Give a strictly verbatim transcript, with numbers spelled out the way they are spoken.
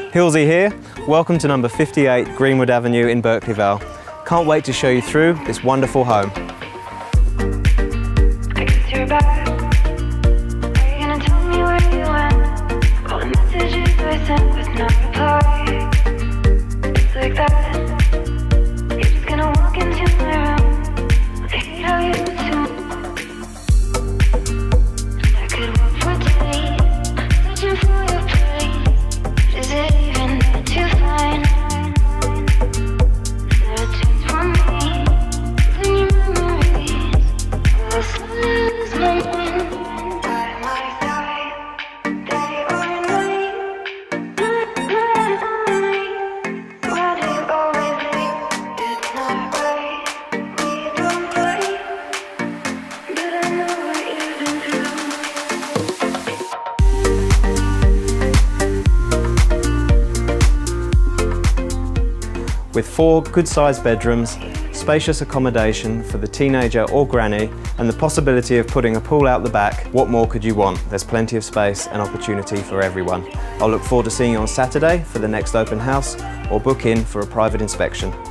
Hilsey here. Welcome to number fifty-eight Greenwood Avenue in Berkeley, Vale. Can't wait to show you through this wonderful home. With four good-sized bedrooms, spacious accommodation for the teenager or granny, and the possibility of putting a pool out the back, what more could you want? There's plenty of space and opportunity for everyone. I'll look forward to seeing you on Saturday for the next open house, or book in for a private inspection.